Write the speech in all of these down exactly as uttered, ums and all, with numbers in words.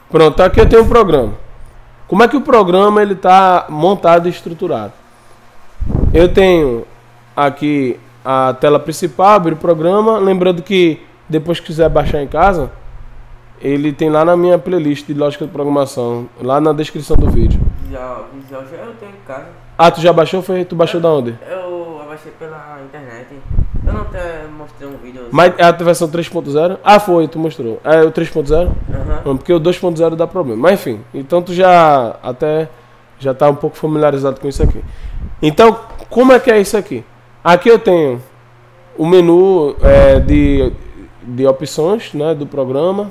Pronto, aqui eu tenho um programa. Como é que o programa ele está montado e estruturado? Eu tenho aqui a tela principal, abrir o programa. Lembrando que depois que quiser baixar em casa, ele tem lá na minha playlist de lógica de programação, lá na descrição do vídeo. Já, já eu tenho em casa. Ah, tu já baixou? Foi? Tu baixou eu, da onde? Eu baixei pela internet. Eu não até mostrei um vídeo. Mas é a versão três ponto zero? Ah, foi, tu mostrou. É o três ponto zero? Uhum. Não, porque o dois ponto zero dá problema. Mas enfim, então tu já até já tá um pouco familiarizado com isso aqui. Então, como é que é isso aqui? Aqui eu tenho o menu é, de, de opções, né, do programa.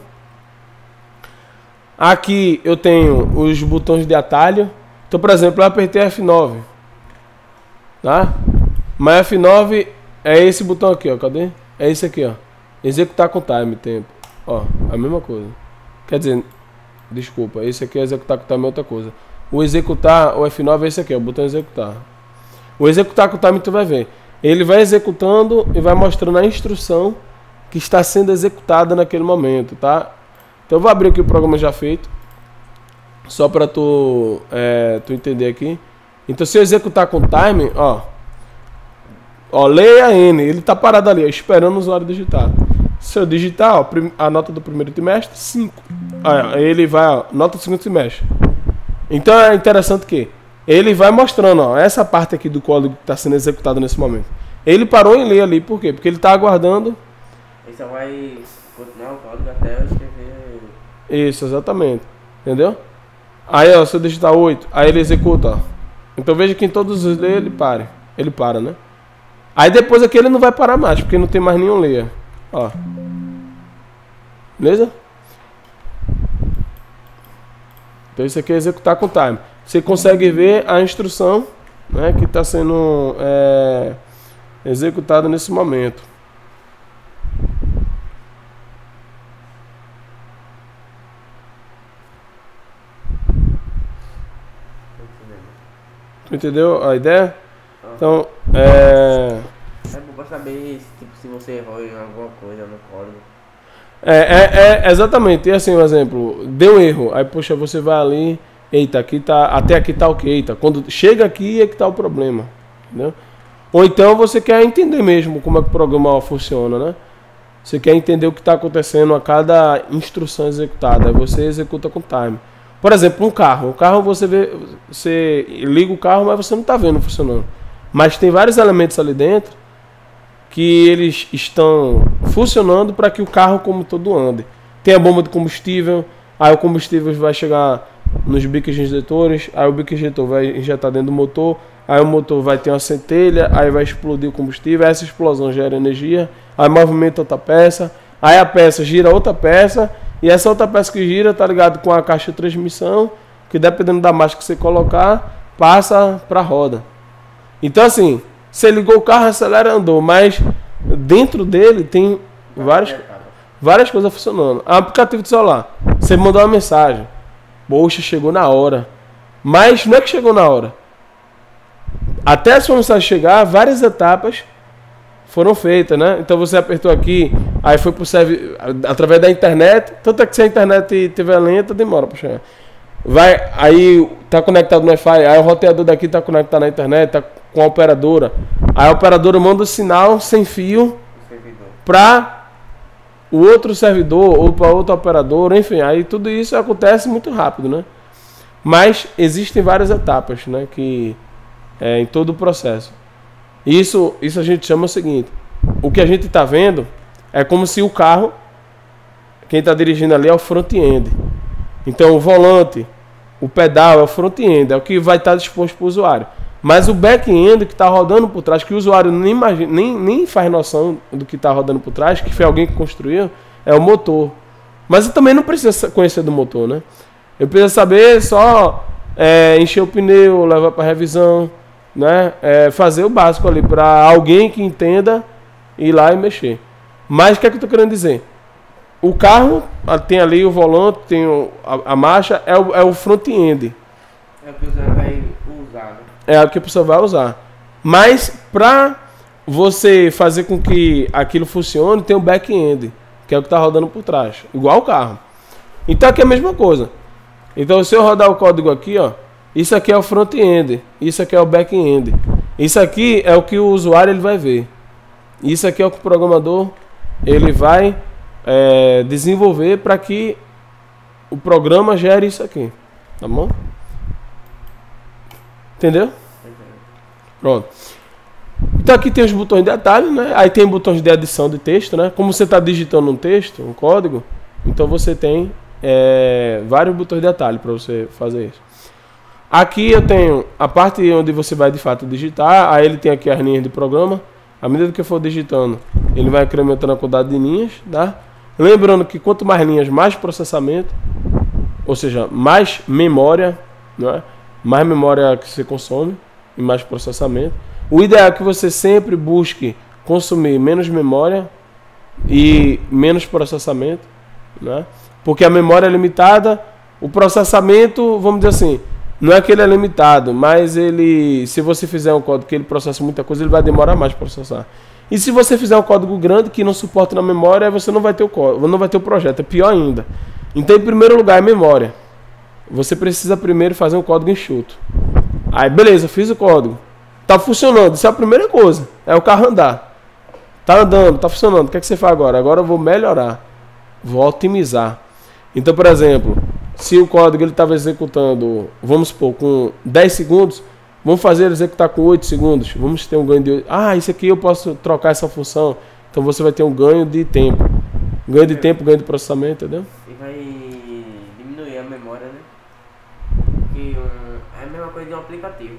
Aqui eu tenho os botões de atalho. Então, por exemplo, eu apertei F nove. Tá? Mas F nove é esse botão aqui, ó. Cadê? É esse aqui, ó. Executar com time, tempo. Ó, a mesma coisa. Quer dizer, desculpa, esse aqui é executar com time é outra coisa. O executar, o F nove é esse aqui, ó, o botão executar. O executar com time tu vai ver. Ele vai executando e vai mostrando a instrução que está sendo executada naquele momento, tá? Então eu vou abrir aqui o programa já feito. Só para tu, é, tu entender aqui. Então se eu executar com time, ó. Ó, leia N. Ele tá parado ali, ó, esperando o usuário digitar. Se eu digitar, ó, a nota do primeiro trimestre, cinco. Aí ele vai, ó, nota do segundo trimestre. Então é interessante que ele vai mostrando, ó, essa parte aqui do código que está sendo executado nesse momento. Ele parou em ler ali, por quê? Porque ele está aguardando. Ele só vai continuar o código até eu escrever. Isso, exatamente. Entendeu? Aí, ó, se eu digitar oito, aí ele executa, ó. Então veja que em todos os ler ele pare. Ele para, né? Aí depois aqui ele não vai parar mais, porque não tem mais nenhum layer. Ó. Beleza? Então isso aqui é executar com time. Você consegue ver a instrução, né, que está sendo é, executada nesse momento. Tu entendeu a ideia? Então, é... É bom pra saber tipo, se você errou em alguma coisa no código. É, é, é, exatamente. E assim, um exemplo, deu erro. Aí, poxa, você vai ali, eita, aqui tá, até aqui tá ok. Tá? Quando chega aqui é que tá o problema. Entendeu? Ou então você quer entender mesmo como é que o programa funciona, né? Você quer entender o que está acontecendo a cada instrução executada. Aí você executa com time. Por exemplo, um carro. O carro você vê, você liga o carro, mas você não está vendo funcionando. Mas tem vários elementos ali dentro que eles estão funcionando para que o carro como todo ande. Tem a bomba de combustível, aí o combustível vai chegar nos bicos injetores, aí o bico injetor vai injetar dentro do motor, aí o motor vai ter uma centelha, aí vai explodir o combustível, essa explosão gera energia, aí movimenta outra peça, aí a peça gira outra peça, e essa outra peça que gira está ligado com a caixa de transmissão, que dependendo da marcha que você colocar, passa para a roda. Então assim, você ligou o carro, acelera, andou, mas dentro dele tem várias, várias coisas funcionando. O aplicativo de celular, você mandou uma mensagem, poxa, chegou na hora. Mas não é que chegou na hora. Até a sua mensagem chegar, várias etapas foram feitas, né? Então você apertou aqui, aí foi pro servidor, através da internet, tanto é que se a internet estiver lenta, demora para chegar. Vai, aí tá conectado no Wi-Fi, aí o roteador daqui tá conectado na internet, tá com a operadora. Aí a operadora manda o sinal sem fio para o outro servidor ou para outra operadora, enfim, aí tudo isso acontece muito rápido, né? Mas existem várias etapas, né, que é, em todo o processo. Isso, isso a gente chama o seguinte: o que a gente está vendo é como se o carro, quem está dirigindo ali é o front-end. Então o volante, o pedal é o front-end, é o que vai estar disposto para o usuário. Mas o back-end que está rodando por trás, que o usuário nem, imagina, nem, nem faz noção do que está rodando por trás, que foi alguém que construiu, é o motor. Mas eu também não preciso conhecer do motor, né? Eu preciso saber só é, encher o pneu, levar para revisão, né? É, fazer o básico ali para alguém que entenda ir lá e mexer. Mas o que é que eu estou querendo dizer? O carro tem ali o volante, tem o, a, a marcha, é o, é o front-end. É o que você vai usar, né? É o que a pessoa vai usar. Mas para você fazer com que aquilo funcione, tem o back-end, que é o que está rodando por trás. Igual o carro. Então aqui é a mesma coisa. Então se eu rodar o código aqui, ó, isso aqui é o front-end, isso aqui é o back-end. Isso aqui é o que o usuário ele vai ver. Isso aqui é o que o programador ele vai é, desenvolver para que o programa gere isso aqui. Tá bom? Entendeu? Pronto. Então aqui tem os botões de atalho, né? Aí tem botões de adição de texto, né? Como você está digitando um texto, um código, então você tem é, vários botões de atalho para você fazer isso. Aqui eu tenho a parte onde você vai de fato digitar, aí ele tem aqui as linhas de programa. À medida que eu for digitando, ele vai incrementando a quantidade de linhas, tá? Lembrando que quanto mais linhas, mais processamento, ou seja, mais memória, né? Mais memória que você consome e mais processamento. O ideal é que você sempre busque consumir menos memória e menos processamento, né? Porque a memória é limitada, o processamento, vamos dizer assim, não é que ele é limitado, mas ele, se você fizer um código que ele processa muita coisa, ele vai demorar mais para processar. E se você fizer um código grande que não suporta na memória, você não vai ter o código, não vai ter o projeto, é pior ainda. Então, em primeiro lugar, é memória. Você precisa primeiro fazer um código enxuto. Aí, beleza, fiz o código. Tá funcionando, isso é a primeira coisa. É o carro andar. Tá andando, tá funcionando. O que é que você faz agora? Agora eu vou melhorar. Vou otimizar. Então, por exemplo, se o código ele estava executando, vamos supor, com dez segundos, vamos fazer ele executar com oito segundos. Vamos ter um ganho de... Ah, isso aqui eu posso trocar essa função. Então você vai ter um ganho de tempo. Ganho de tempo, ganho de processamento, entendeu? E vai diminuir a memória, né? Que um, é a mesma coisa de um aplicativo.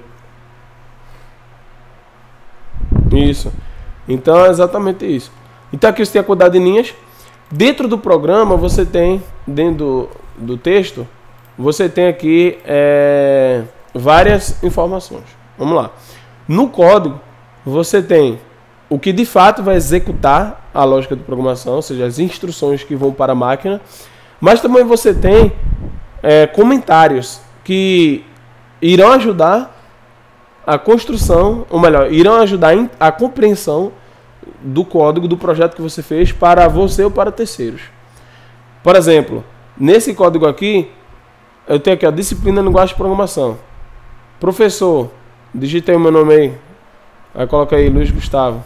Isso. Então é exatamente isso. Então aqui você tem a quantidade de linhas. Dentro do programa você tem, dentro do, do texto, você tem aqui é, várias informações. Vamos lá. No código você tem o que de fato vai executar a lógica de programação, ou seja, as instruções que vão para a máquina. Mas também você tem é, comentários que irão ajudar a construção, ou melhor, irão ajudar a compreensão do código, do projeto que você fez para você ou para terceiros. Por exemplo, nesse código aqui, eu tenho aqui a disciplina de linguagem de programação. Professor, digitei o meu nome aí. Aí coloca aí, Luiz Gustavo.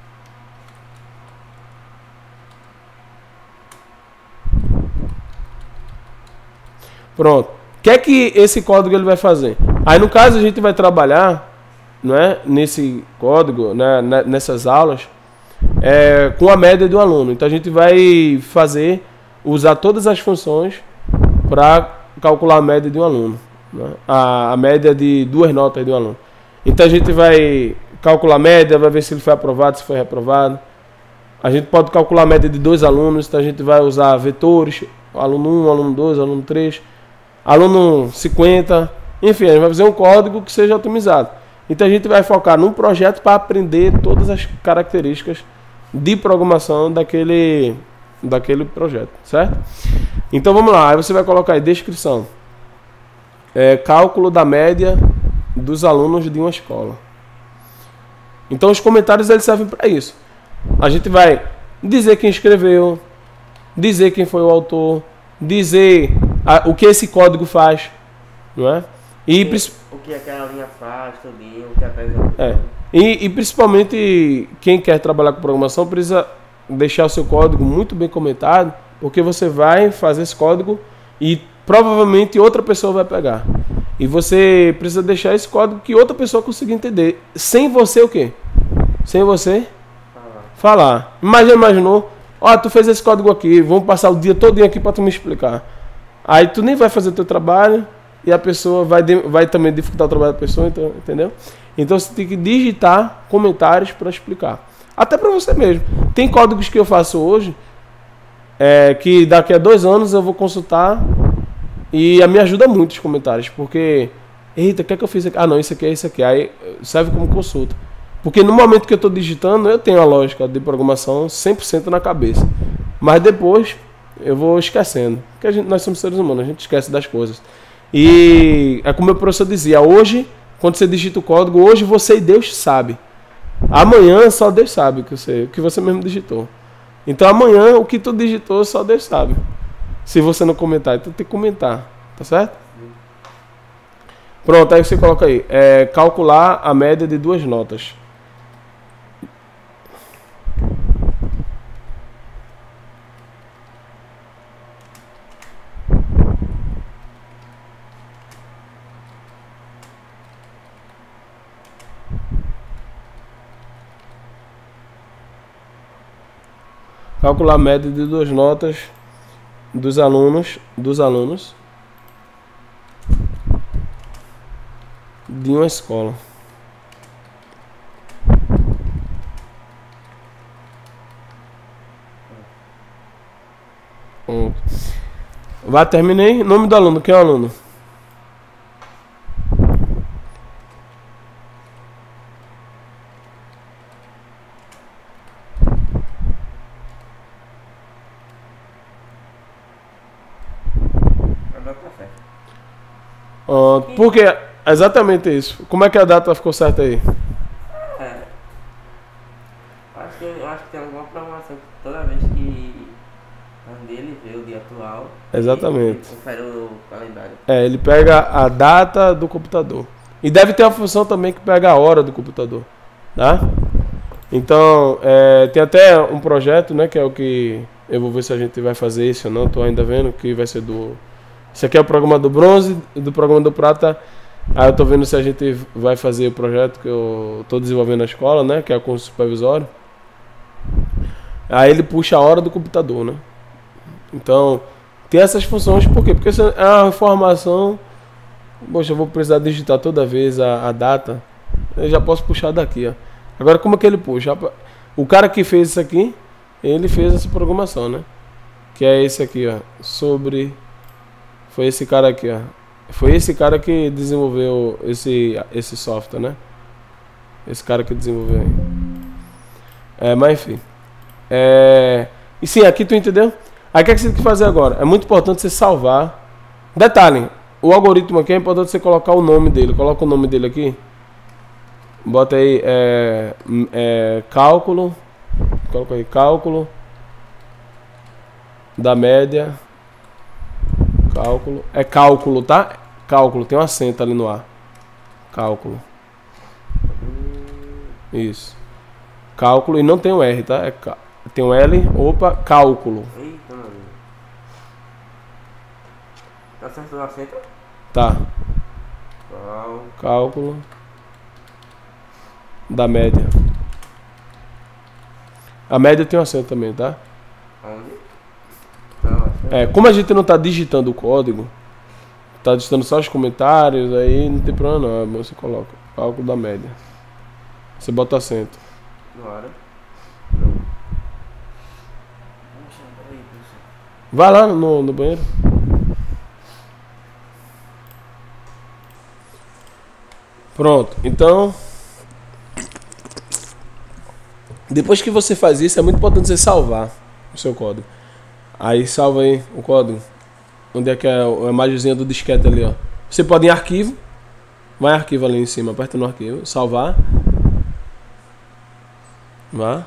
Pronto. O que é que esse código ele vai fazer? Aí no caso a gente vai trabalhar, não é, nesse código, né, nessas aulas, é, com a média do aluno. Então a gente vai fazer, usar todas as funções para calcular a média de um aluno, né? a, a média de duas notas de um aluno. Então a gente vai calcular a média, vai ver se ele foi aprovado, se foi reprovado. A gente pode calcular a média de dois alunos, então a gente vai usar vetores, aluno um, aluno dois, aluno três, aluno cinquenta, enfim, a gente vai fazer um código que seja otimizado. Então a gente vai focar num projeto para aprender todas as características de programação daquele, daquele projeto, certo? Então vamos lá, aí você vai colocar aí descrição. É, cálculo da média dos alunos de uma escola. Então os comentários eles servem para isso. A gente vai dizer quem escreveu, dizer quem foi o autor, dizer a, o que esse código faz, não é? E, o que aquela linha faz, tudinho, o que a é. e, e principalmente quem quer trabalhar com programação precisa deixar o seu código muito bem comentado, porque você vai fazer esse código e provavelmente outra pessoa vai pegar. E você precisa deixar esse código que outra pessoa consiga entender. Sem você o quê? Sem você falar. falar. Imagina, imaginou, ó, tu fez esse código aqui, vamos passar o dia todo aqui para tu me explicar. Aí tu nem vai fazer o teu trabalho e a pessoa vai, vai também dificultar o trabalho da pessoa, então, entendeu? Então você tem que digitar comentários para explicar. Até para você mesmo. Tem códigos que eu faço hoje, é, que daqui a dois anos eu vou consultar e me ajuda muito os comentários, porque, eita, o que é que eu fiz aqui? Ah, não, isso aqui é isso aqui. Aí serve como consulta. Porque no momento que eu estou digitando, eu tenho a lógica de programação cem por cento na cabeça. Mas depois eu vou esquecendo. Porque a gente, nós somos seres humanos, a gente esquece das coisas. E é como o meu professor dizia, hoje, quando você digita o código, hoje você e Deus sabe. Amanhã só Deus sabe o que você, o que você mesmo digitou. Então amanhã o que tu digitou só Deus sabe. Se você não comentar, então tem que comentar, tá certo? Pronto, aí você coloca aí, é, calcular a média de duas notas. Calcular a média de duas notas dos alunos, dos alunos de uma escola. Hum. Vai, terminei. Nome do aluno, quem é o aluno? Uh, porque exatamente isso. Como é que a data ficou certa aí? É, acho que, eu acho que tem alguma programação que toda vez que a dele vê o dia atual, Exatamente. ele confere o calendário. É, ele pega a data do computador. E deve ter uma função também que pega a hora do computador, tá? Então, é, tem até um projeto, né, que é o que eu vou ver se a gente vai fazer isso ou não, tô ainda vendo, que vai ser do... Esse aqui é o programa do bronze, do programa do prata. Aí eu tô vendo se a gente vai fazer o projeto que eu tô desenvolvendo na escola, né, que é o curso supervisório. Aí ele puxa a hora do computador, né? Então, tem essas funções, por quê? Porque é uma informação... Poxa, eu vou precisar digitar toda vez a, a data. Eu já posso puxar daqui, ó. Agora, como é que ele puxa? O cara que fez isso aqui, ele fez essa programação, né? Que é esse aqui, ó. Sobre... Foi esse cara aqui, ó. Foi esse cara que desenvolveu esse, esse software, né? Esse cara que desenvolveu aí. É, mas enfim. É... E sim, aqui tu entendeu? Aí o que, é que você tem que fazer agora? É muito importante você salvar. Detalhe, o algoritmo aqui é importante você colocar o nome dele. Coloca o nome dele aqui. Bota aí, é, é, cálculo. Coloca aí, cálculo da média. Cálculo. É cálculo, tá? Cálculo, tem um acento ali no ar. Cálculo. Isso. Cálculo e não tem um R, tá? É ca... Tem um L. Opa, cálculo. Eita, mano. Tá certo o acento? Tá. Qual? Cálculo da média. A média tem um acento também, tá? Onde? Não, É, como a gente não tá digitando o código, tá digitando só os comentários, aí não tem problema não, você coloca cálculo da média. Você bota acento. Bora. Vai lá no, no banheiro. Pronto, então depois que você faz isso, é muito importante você salvar o seu código. Aí salva aí o código. Onde é que é a imagenzinha do disquete ali, ó. Você pode ir em arquivo. Vai em arquivo ali em cima, aperta no arquivo, salvar. Vá.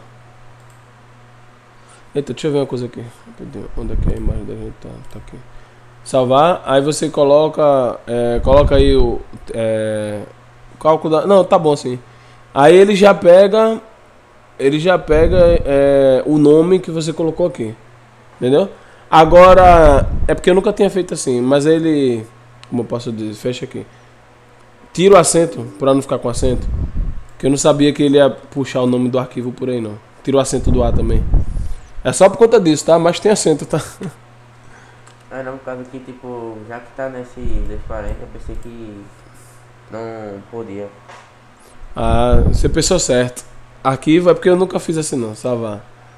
Eita, deixa eu ver uma coisa aqui. Onde é que é a imagem da gente? Tá, tá aqui. Salvar, aí você coloca. É, coloca aí o. É, cálculo da. Não, tá bom sim. Aí ele já pega. Ele já pega é, o nome que você colocou aqui. Entendeu? Agora, é porque eu nunca tinha feito assim, mas ele, como eu posso dizer, fecha aqui. Tira o acento, para não ficar com acento. Que eu não sabia que ele ia puxar o nome do arquivo por aí, não. Tira o acento do A também. É só por conta disso, tá? Mas tem acento, tá? Ah, não, por causa que, tipo, já que tá nesse dez quarenta, eu pensei que não podia. Ah, você pensou certo. Arquivo é porque eu nunca fiz assim, não. Salvar.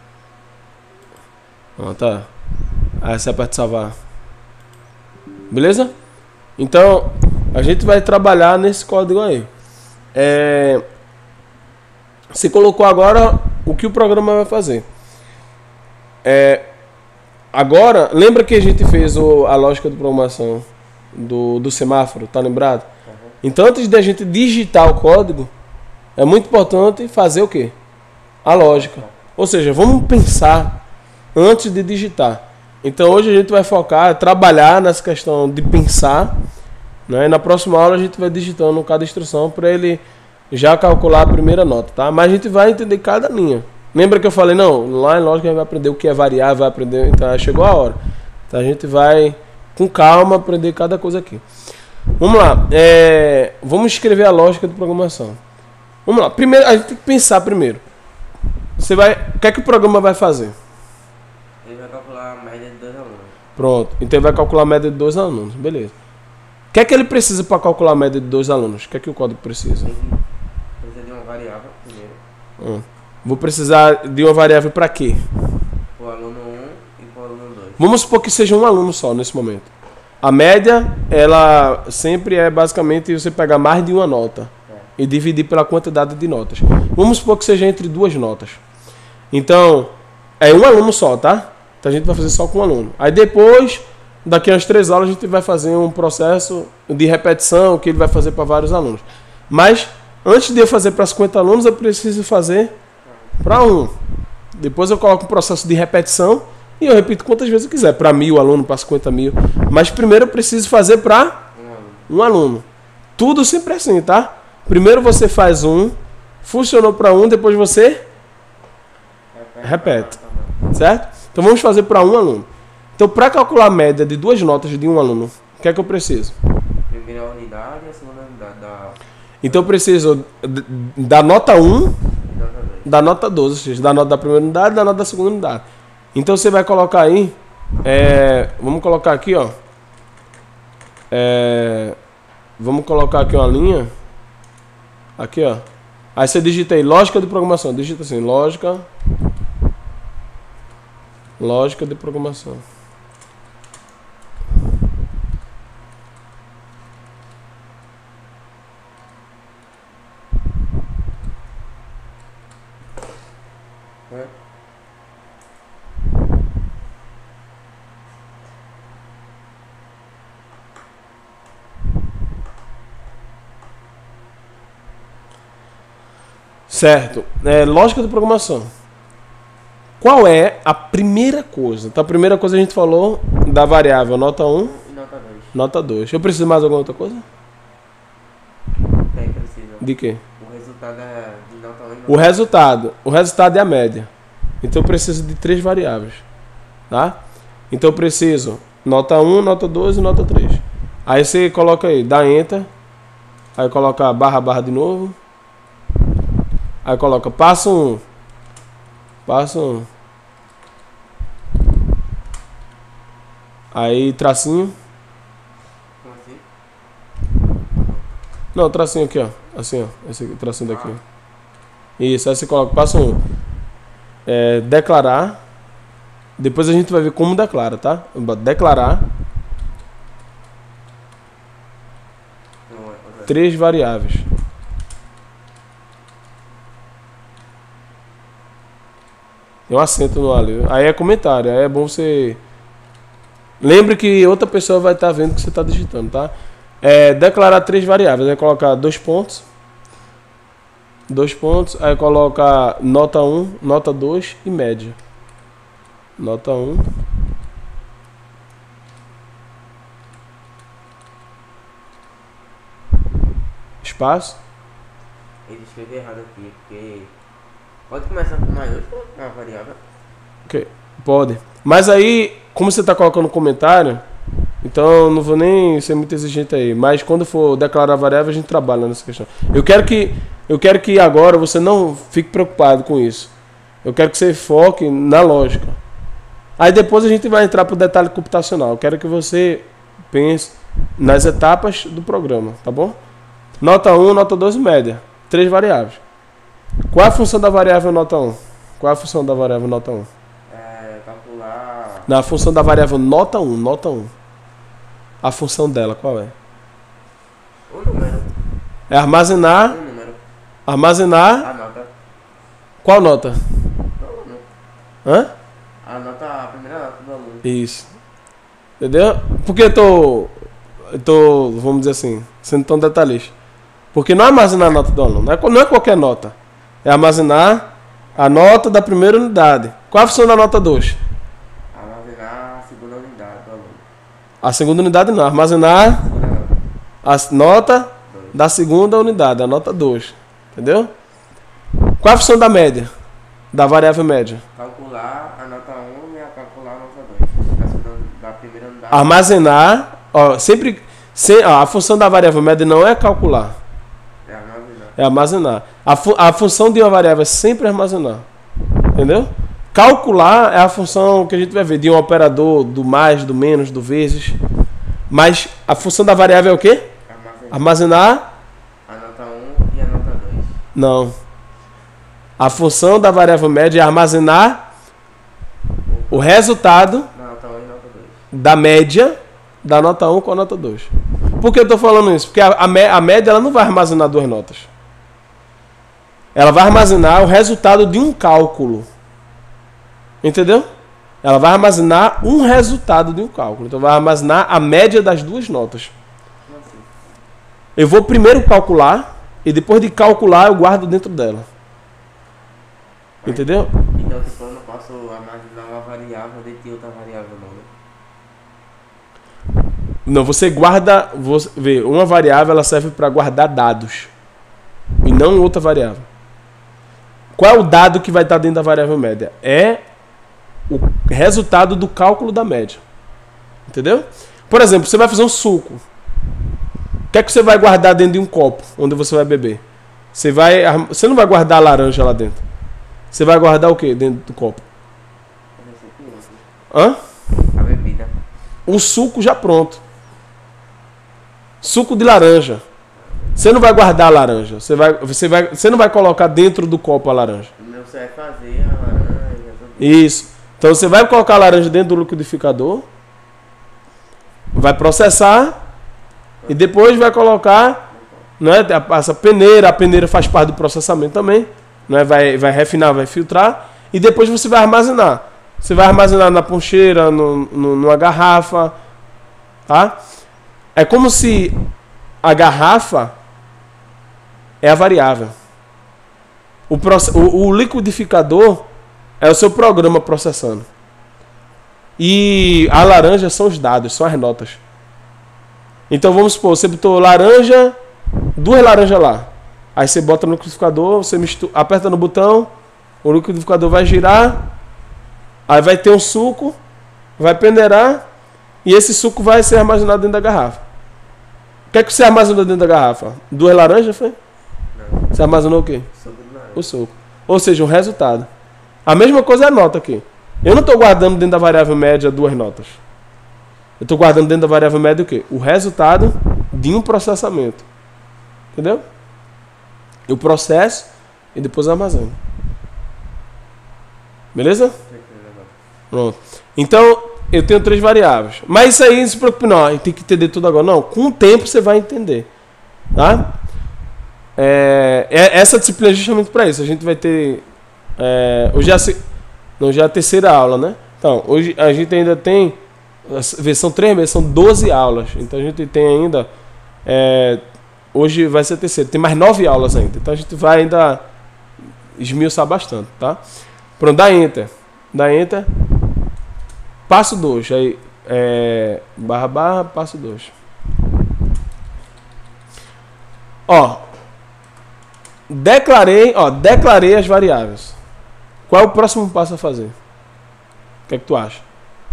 Ah, tá. Aí você aperta salvar. Beleza? Então, a gente vai trabalhar nesse código aí. É... Você colocou agora o que o programa vai fazer. É... Agora, lembra que a gente fez o, a lógica de programação do, do semáforo, tá lembrado? Uhum. Então, antes de a gente digitar o código, é muito importante fazer o quê? A lógica. Ou seja, vamos pensar antes de digitar. Então hoje a gente vai focar, trabalhar nessa questão de pensar, né? E na próxima aula a gente vai digitando cada instrução para ele já calcular a primeira nota, tá? Mas a gente vai entender cada linha. Lembra que eu falei, não, lá em lógica a gente vai aprender o que é variável, vai aprender, então chegou a hora. Então a gente vai com calma aprender cada coisa aqui. Vamos lá, é, vamos escrever a lógica de programação. Vamos lá, primeiro, a gente tem que pensar primeiro. Você vai, o que é que o programa vai fazer? Ele vai calcular a média de dois alunos. Pronto, então ele vai calcular a média de dois alunos, beleza. O que é que ele precisa para calcular a média de dois alunos? O que é que o código precisa? Ele precisa de uma variável primeiro. Hum. Vou precisar de uma variável para quê? Para o aluno um e para o aluno dois. Vamos supor que seja um aluno só nesse momento. A média, ela sempre é basicamente você pegar mais de uma nota é. e dividir pela quantidade de notas. Vamos supor que seja entre duas notas. Então, é um aluno só, tá? Então a gente vai fazer só com um aluno. Aí depois, daqui a umas três aulas, a gente vai fazer um processo de repetição que ele vai fazer para vários alunos. Mas, antes de eu fazer para cinquenta alunos, eu preciso fazer para um. Depois eu coloco um processo de repetição e eu repito quantas vezes eu quiser. Para mil alunos, para cinquenta mil. Mas primeiro eu preciso fazer para um aluno. Tudo sempre assim, tá? Primeiro você faz um, funcionou para um, depois você repete. Certo? Então vamos fazer para um aluno. Então para calcular a média de duas notas de um aluno, o que é que eu preciso? Primeira unidade e a segunda unidade da... Então eu preciso da nota um, Exatamente. da nota doze, ou seja, da nota da primeira unidade e da nota da segunda unidade. Então você vai colocar aí, é, vamos colocar aqui, ó. É, vamos colocar aqui uma linha. Aqui, ó. Aí você digita aí, lógica de programação. Digita assim, lógica. Lógica de programação. É. Certo. É, lógica de programação. Qual é a primeira coisa? Então a primeira coisa a gente falou da variável nota um E nota dois. nota dois. Eu preciso de mais alguma outra coisa? Tem, precisa. De quê? O resultado é de nota um e nota O resultado. O resultado é a média. Então eu preciso de três variáveis. Tá? Então eu preciso nota um, nota dois e nota três. Aí você coloca aí, dá enter. Aí coloca barra barra de novo. Aí coloca passo um. Passo um. Aí tracinho. Como assim? Não, tracinho aqui, ó. Assim, ó. Esse tracinho daqui. Isso, aí você coloca passo um. É, declarar. Depois a gente vai ver como declara, tá? Declarar Não, é, é. três variáveis. Tem um acento no ali. Aí é comentário. Aí é bom você... Lembre que outra pessoa vai estar vendo o que você está digitando, tá? É, declarar três variáveis. Aí colocar dois pontos. Dois pontos. Aí coloca nota um, nota dois e média. Nota um. Espaço. Ele escreveu errado aqui, porque... Pode começar com maiúsculo, uma variável. Ok, pode. Mas aí, como você está colocando comentário, então não vou nem ser muito exigente aí. Mas quando for declarar variável, a gente trabalha nessa questão. Eu quero que, eu quero que agora você não fique preocupado com isso. Eu quero que você foque na lógica. Aí depois a gente vai entrar para o detalhe computacional. Eu quero que você pense nas etapas do programa, tá bom? Nota um, nota dois e média. Três variáveis. Qual é a função da variável nota um? Qual é a função da variável nota um? É, calcular... Na função da variável nota um, nota um. A função dela, qual é? O número. É armazenar, O número. armazenar, A nota. qual nota? Do aluno. Hã? A nota, a primeira nota do aluno. Isso. Entendeu? Por que eu tô, eu tô, vamos dizer assim, sendo tão detalhista? Porque não é armazenar a nota do aluno, não é, não é qualquer nota. É armazenar a nota da primeira unidade. Qual a função da nota dois? Armazenar a segunda A segunda unidade não. Armazenar Segunda nota. a nota dois. da segunda unidade, a nota dois. Entendeu? Qual a função da média? Da variável média? Calcular a nota um e a calcular a nota dois. Da, segunda, da primeira unidade. Armazenar, ó, sempre, sem, ó, a função da variável média não é calcular, É armazenar. é armazenar. A, fu a função de uma variável é sempre armazenar. Entendeu? Calcular é a função que a gente vai ver de um operador, do mais, do menos, do vezes. Mas a função da variável é o quê? Armazenar. Armazenar? A nota um e a nota dois. Não. A função da variável média é armazenar o resultado Na nota um e nota dois. da média da nota um com a nota dois. Por que eu estou falando isso? Porque a, a, mé- a média ela não vai armazenar duas notas. Ela vai armazenar o resultado de um cálculo. Entendeu? Ela vai armazenar um resultado de um cálculo. Então vai armazenar a média das duas notas. Como assim? Eu vou primeiro calcular e depois de calcular eu guardo dentro dela. Entendeu? Então, tipo, eu não posso armazenar uma variável dentro de outra variável, não, né? Não, você guarda, você vê, uma variável ela serve para guardar dados e não outra variável. Qual é o dado que vai estar dentro da variável média? É o resultado do cálculo da média. Entendeu? Por exemplo, você vai fazer um suco. O que é que você vai guardar dentro de um copo onde você vai beber? Você vai, você não vai guardar a laranja lá dentro. Você vai guardar o que dentro do copo? Hã? A bebida. O suco já pronto. Suco de laranja. Você não vai guardar a laranja. Você, vai, você, vai, você não vai colocar dentro do copo a laranja. Não, você vai fazer a laranja. Tudo. Isso. Então você vai colocar a laranja dentro do liquidificador. Vai processar. E depois vai colocar. Não é, essa peneira. A peneira faz parte do processamento também. Não é, vai, vai refinar, vai filtrar. E depois você vai armazenar. Você vai armazenar na poncheira, no, no, numa garrafa. Tá? É como se a garrafa é a variável. O, o, o liquidificador é o seu programa processando. E a laranja são os dados, são as notas. Então vamos supor, você botou laranja, duas laranjas lá. Aí você bota no liquidificador, você mistura, aperta no botão, o liquidificador vai girar, aí vai ter um suco, vai peneirar, e esse suco vai ser armazenado dentro da garrafa. O que é que você armazenou dentro da garrafa? Duas laranjas, foi? Não. Você armazenou o quê? Suco de laranja. O suco. Ou seja, o resultado. A mesma coisa é a nota aqui. Eu não estou guardando dentro da variável média duas notas. Eu estou guardando dentro da variável média o quê? O resultado de um processamento. Entendeu? Eu processo e depois armazeno. Beleza? Pronto. Então, eu tenho três variáveis. Mas isso aí, não se preocupe não. A gente tem que entender tudo agora. Não, com o tempo você vai entender. Tá? É, é, essa disciplina é justamente para isso. A gente vai ter... É, hoje, é a, não, já é a terceira aula, né? Então, hoje a gente ainda tem... São três meses, são doze aulas. Então a gente tem ainda... É, hoje vai ser a terceira. Tem mais nove aulas ainda. Então a gente vai ainda esmiuçar bastante, tá? Pronto, dá Enter. Dá Enter. Passo dois. Aí, é, barra, barra, passo dois. Ó. Declarei, ó, declarei as variáveis. Qual é o próximo passo a fazer? O que é que tu acha?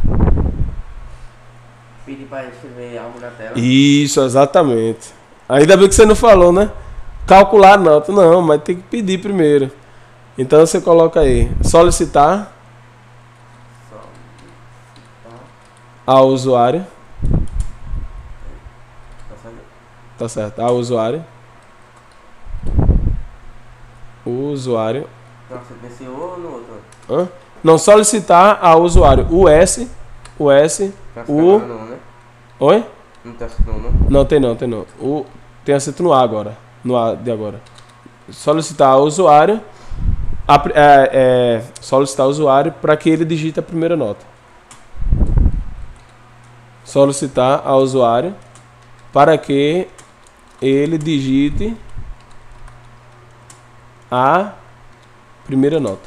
Pedir para escrever algo na tela. Isso, exatamente. Ainda bem que você não falou, né? Calcular a nota. Não, mas tem que pedir primeiro. Então você coloca aí. Solicitar ao usuário. Tá certo? Tá certo. Ao usuário. O usuário. Nossa, nesse ou no outro? Hã? Não, solicitar ao usuário. O S. O S. Tá O. não, né? Oi? Não tá escrito não, não? Não, tem não, tem não. O... Tem acento no A agora. No A de agora. Solicitar ao usuário. A, é, é, solicitar ao usuário para que ele digite a primeira nota. Solicitar ao usuário para que ele digite a primeira nota.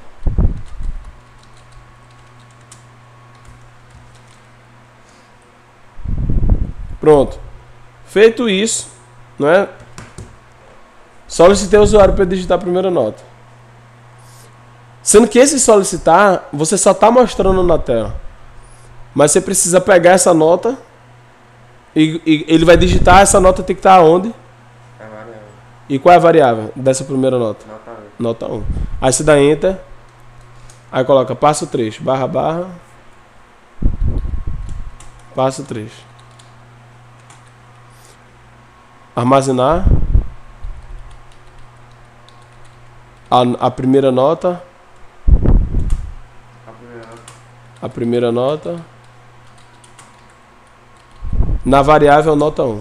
Pronto. Feito isso, não é? Solicitei o usuário para digitar a primeira nota. Sendo que esse solicitar, você só está mostrando na tela. Mas você precisa pegar essa nota e, e ele vai digitar, essa nota tem que estar onde? É variável. E qual é a variável dessa primeira nota? Nota um. Nota um. Aí você dá Enter. Aí coloca passo três, barra, barra. Passo três. Armazenar. A, a primeira nota. A primeira nota. A primeira nota. Na variável nota um.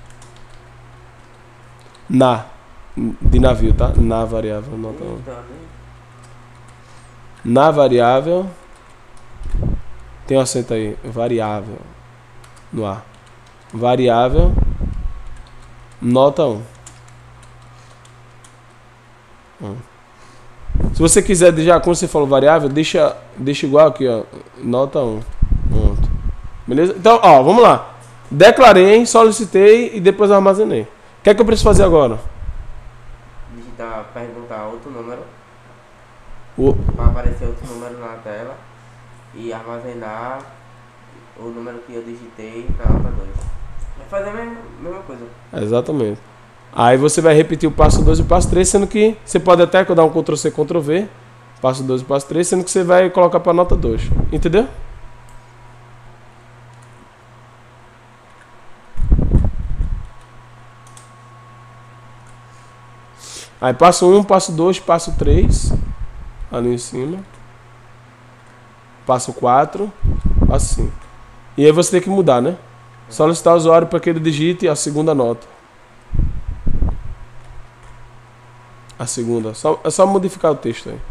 Na. De navio, tá? Na variável nota um. Então, né? Na variável. Tem um acento aí. Variável. No A. Variável. Nota um. um. Se você quiser, já como você falou variável, deixa, deixa igual aqui, ó. Nota um. Pronto. Beleza? Então, ó, vamos lá. Declarei, solicitei e depois armazenei. O que é que eu preciso fazer agora? Digitar, perguntar outro número. O... Vai aparecer outro número na tela. E armazenar o número que eu digitei na nota dois. Vai fazer a mesma, mesma coisa. Exatamente. Aí você vai repetir o passo dois e o passo três, sendo que você pode até dar um control C, control V. Passo dois e passo três, sendo que você vai colocar para a nota dois. Entendeu? Aí passo um, passo dois, passo três. Ali em cima. Passo quatro. Passo cinco. E aí você tem que mudar, né? Solicitar o usuário para que ele digite a segunda nota. A segunda. Só, é só modificar o texto aí.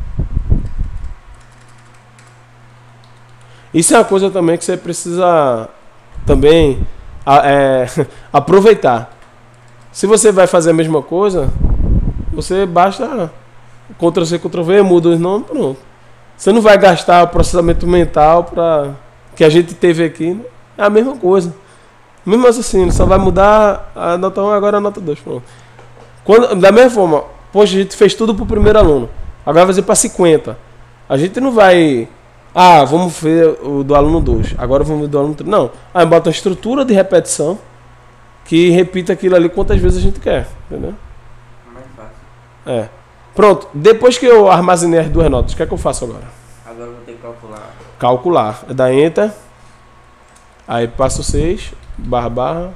Isso é uma coisa também que você precisa também é, aproveitar. Se você vai fazer a mesma coisa, você basta control C, control V, muda os nomes, pronto. Você não vai gastar o processamento mental para que a gente teve aqui. Né? É a mesma coisa. Mesmo assim, só vai mudar a nota um, agora a nota dois. Pronto. Quando, da mesma forma, poxa, a gente fez tudo para o primeiro aluno. Agora vai fazer para cinquenta. A gente não vai... Ah, vamos ver o do aluno dois. Agora vamos ver do aluno três. Não. Aí bota uma estrutura de repetição que repita aquilo ali quantas vezes a gente quer. Entendeu? Mais fácil. É. Pronto. Depois que eu armazenei as duas notas, o que é que eu faço agora? Agora eu vou ter que calcular. Calcular. É dar Enter. Aí passo seis. Barra, barra.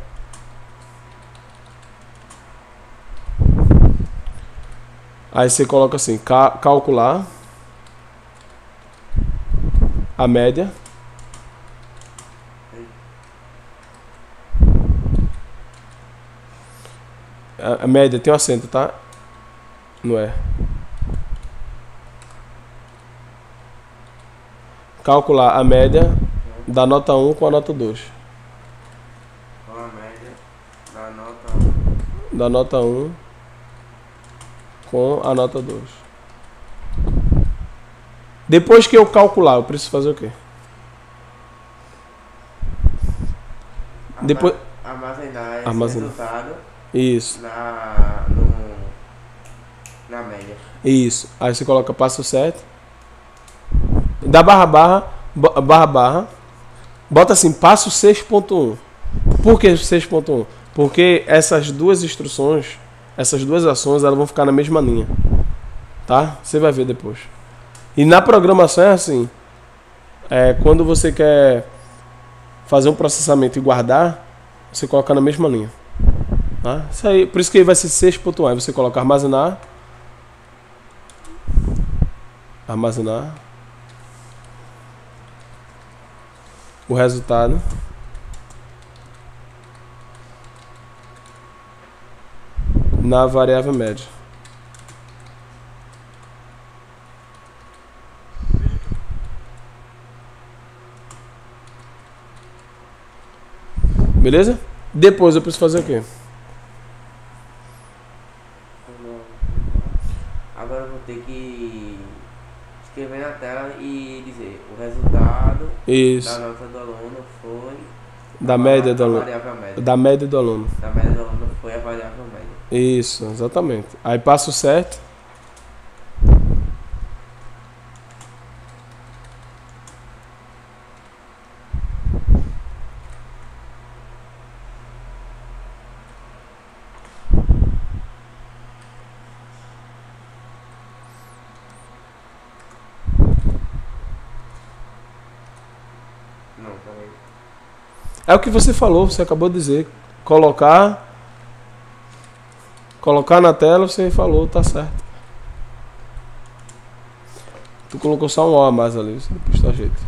Aí você coloca assim, ca calcular a média. A, a média tem um acento, tá? Não é. Calcular a média da nota um com a nota dois. Qual a média da nota um? Da nota um com a nota dois. Depois que eu calcular, eu preciso fazer o quê? Arma Depois... Armazenar esse Armazenar. resultado Isso. na, no, na média. Isso. Aí você coloca passo sete. Da barra barra, ba- barra barra. Bota assim, passo seis ponto um. Por que seis ponto um? Porque essas duas instruções, essas duas ações, elas vão ficar na mesma linha. Tá? Você vai ver depois. E na programação é assim. É, quando você quer fazer um processamento e guardar, você coloca na mesma linha. Tá? Isso aí, por isso que vai ser seis ponto um. Aí você coloca armazenar. Armazenar. O resultado. Na variável média. Beleza? Depois eu preciso fazer o quê? Agora eu vou ter que escrever na tela e dizer o resultado Isso. da nota do aluno foi Da média do A aluno. variável média. Da média do aluno. Da média do aluno foi a variável média. Isso, exatamente. Aí passo certo. Não, peraí. É o que você falou, você acabou de dizer. Colocar. Colocar na tela, você falou, tá certo. Tu colocou só um O a mais ali, você depois tá jeito.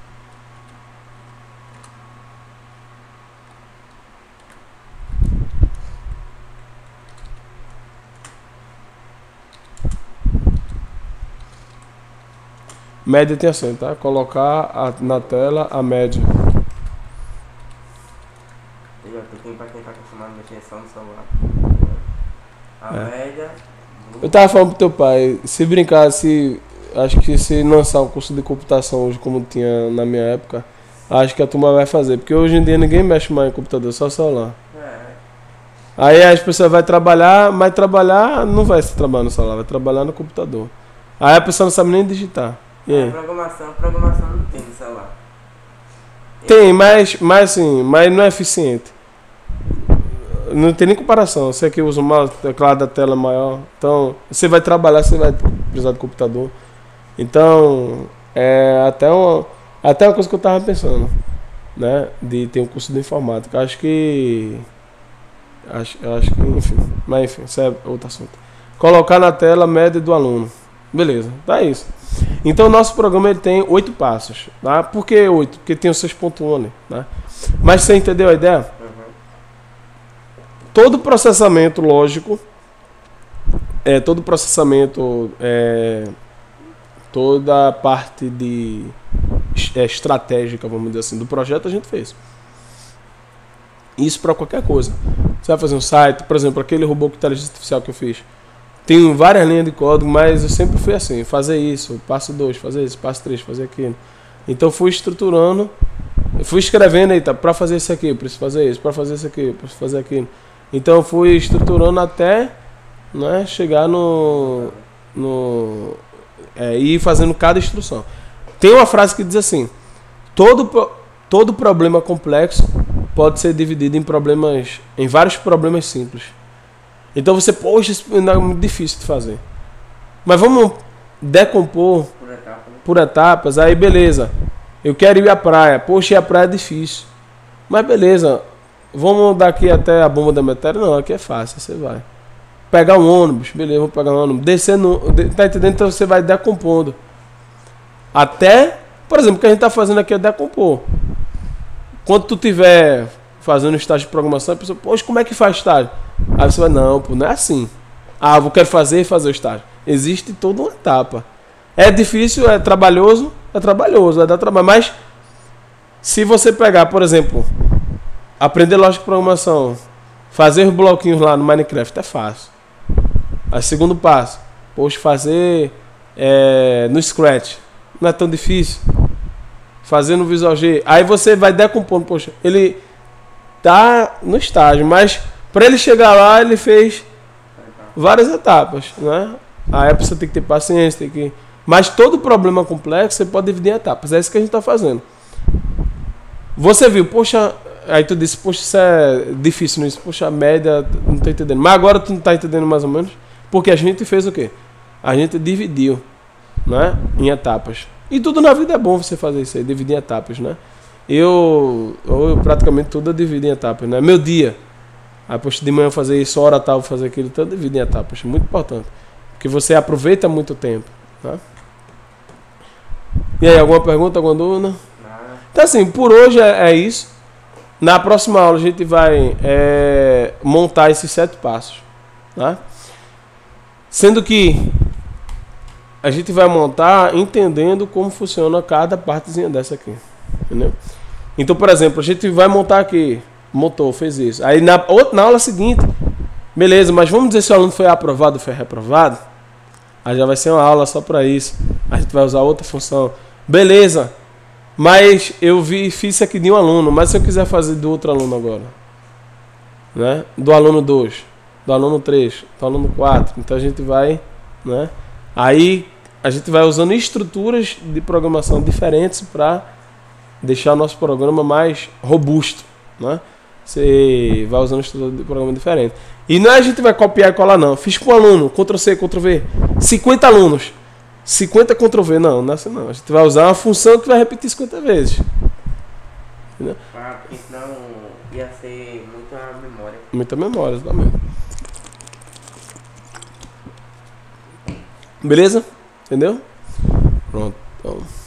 Média tem assim, tá? Colocar a- na tela a média. Eu já tô aqui pra quem tá acostumado a mexer só no celular. A É. média. do- Eu tava falando pro teu pai, se brincar, se. Acho que se lançar um curso de computação hoje, como tinha na minha época, acho que a turma vai fazer. Porque hoje em dia ninguém mexe mais em computador, só celular. É. Aí as pessoas vão trabalhar, mas trabalhar não vai se trabalhar no celular, vai trabalhar no computador. Aí a pessoa não sabe nem digitar. E A aí? programação, programação não tem no celular. Tem, mas, mas assim, mas não é eficiente. Não tem nem comparação. Você que usa o teclado da tela maior. Então, você vai trabalhar, você vai precisar de computador. Então, é até uma, até uma coisa que eu tava pensando, né? De ter um curso de informática. Acho que. Acho, acho que, enfim. Mas enfim, isso é outro assunto. Colocar na tela a média do aluno. Beleza, tá isso. Então, o nosso programa ele tem oito passos. Tá? Por que oito? Porque tem o seis ponto um ali. Né? Mas você entendeu a ideia? Uhum. Todo processamento lógico, é, todo processamento, é, toda a parte de é, estratégica, vamos dizer assim, do projeto a gente fez. Isso para qualquer coisa. Você vai fazer um site, por exemplo, aquele robô com inteligência artificial que eu fiz. Tem várias linhas de código, mas eu sempre fui assim, fazer isso, passo dois, fazer isso, passo três, fazer aquilo. Então fui estruturando, fui escrevendo, eita, para fazer isso aqui, preciso fazer isso, para fazer isso aqui, preciso fazer aquilo. Então fui estruturando até, né, chegar no, no é, ir fazendo cada instrução. Tem uma frase que diz assim: todo todo problema complexo pode ser dividido em problemas, em vários problemas simples. Então você, poxa, isso não é muito difícil de fazer. Mas vamos decompor Por etapa, né? por etapas, aí beleza. Eu quero ir à praia. Poxa, ir à praia é difícil. Mas beleza. Vamos daqui até a bomba da matéria? Não, aqui é fácil, você vai. Pegar um ônibus, beleza, vou pegar um ônibus. Descer no. Tá entendendo? Então você vai decompondo. Até, por exemplo, o que a gente tá fazendo aqui é decompor. Quando tu tiver fazendo estágio de programação, a pessoa, poxa, como é que faz estágio? Aí você vai, não, pô, não é assim. Ah, eu quero fazer e fazer o estágio. Existe toda uma etapa. É difícil, é trabalhoso, é trabalhoso, vai dar trabalho. Mas, se você pegar, por exemplo, aprender lógica de programação, fazer os bloquinhos lá no Minecraft, é fácil. Aí, segundo passo, poxa, fazer é, no Scratch, não é tão difícil. Fazer no Visual G. Aí você vai decompondo, poxa, ele tá no estágio, mas para ele chegar lá, ele fez várias etapas, né? Aí a pessoa tem que ter paciência, tem que... Mas todo problema complexo você pode dividir em etapas. É isso que a gente está fazendo. Você viu, poxa, aí tu disse, poxa, isso é difícil nisso, poxa, a média, não tô entendendo. Mas agora tu não tá entendendo mais ou menos? Porque a gente fez o quê? A gente dividiu, né? Em etapas. E tudo na vida é bom você fazer isso aí, dividir em etapas, né? Eu, eu praticamente tudo eu divido em etapas, né? Meu dia. Aí, poxa, de manhã eu fazer isso, hora tal, fazer aquilo, tudo eu divido em etapas. Muito importante. Porque você aproveita muito tempo, tá? E aí, alguma pergunta, alguma dúvida? Então, assim, por hoje é, é isso. Na próxima aula a gente vai é, montar esses sete passos, tá? Sendo que a gente vai montar entendendo como funciona cada partezinha dessa aqui, entendeu? Então, por exemplo, a gente vai montar aqui, montou, fez isso. Aí na, outra, na aula seguinte, beleza, mas vamos dizer se o aluno foi aprovado ou foi reprovado? Aí já vai ser uma aula só para isso. A gente vai usar outra função. Beleza. Mas eu vi, fiz isso aqui de um aluno, mas se eu quiser fazer do outro aluno agora, né? Do aluno dois, do aluno três, do aluno quatro, então a gente vai, né? Aí a gente vai usando estruturas de programação diferentes para deixar o nosso programa mais robusto, né? Você vai usando estrutura de programa diferente. E não é a gente vai copiar e colar, não. Fiz com um aluno, Ctrl C, Ctrl V, cinquenta alunos, cinquenta Ctrl V, não, não é assim não. A gente vai usar uma função que vai repetir cinquenta vezes. Entendeu? Ah, porque senão ia ser muita memória. Muita memória, exatamente. Beleza? Entendeu? Pronto. Então.